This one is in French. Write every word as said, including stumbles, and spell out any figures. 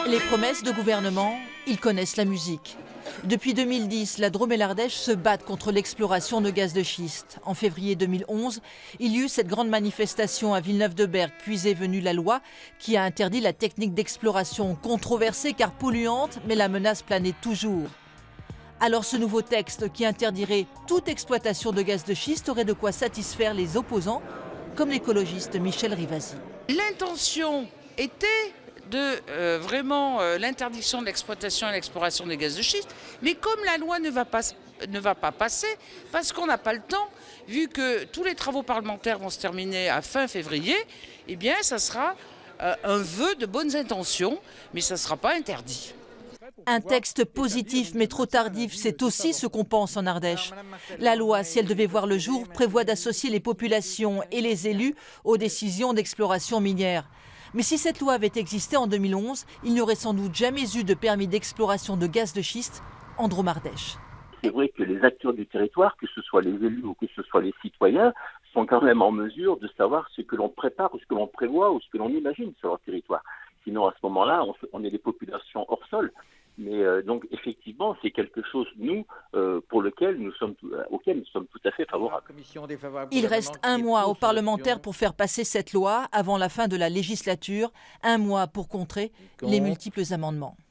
Les promesses de gouvernement, ils connaissent la musique. Depuis deux mille dix, la Drôme et l'Ardèche se battent contre l'exploration de gaz de schiste. En février deux mille onze, il y eut cette grande manifestation à Villeneuve-de-Berg, puis est venue la loi qui a interdit la technique d'exploration, controversée car polluante, mais la menace planait toujours. Alors ce nouveau texte qui interdirait toute exploitation de gaz de schiste aurait de quoi satisfaire les opposants, comme l'écologiste Michel Rivasi. L'intention était de euh, vraiment euh, l'interdiction de l'exploitation et l'exploration des gaz de schiste, mais comme la loi ne va pas, ne va pas passer, parce qu'on n'a pas le temps, vu que tous les travaux parlementaires vont se terminer à fin février, eh bien ça sera euh, un vœu de bonnes intentions, mais ça ne sera pas interdit. Un texte positif mais trop tardif, c'est aussi ce qu'on pense en Ardèche. La loi, si elle devait voir le jour, prévoit d'associer les populations et les élus aux décisions d'exploration minière. Mais si cette loi avait existé en deux mille onze, il n'y aurait sans doute jamais eu de permis d'exploration de gaz de schiste en Drôme-Ardèche. C'est vrai que les acteurs du territoire, que ce soit les élus ou que ce soit les citoyens, sont quand même en mesure de savoir ce que l'on prépare ou ce que l'on prévoit ou ce que l'on imagine sur leur territoire. Sinon, à ce moment-là, on, on est des populations hors sol. Mais euh, donc, effectivement, c'est quelque chose, nous, euh, pour lequel nous sommes, euh, auquel nous sommes tout à fait favorables. Il reste un mois aux parlementaires pour faire passer cette loi avant la fin de la législature, un mois pour contrer les multiples amendements.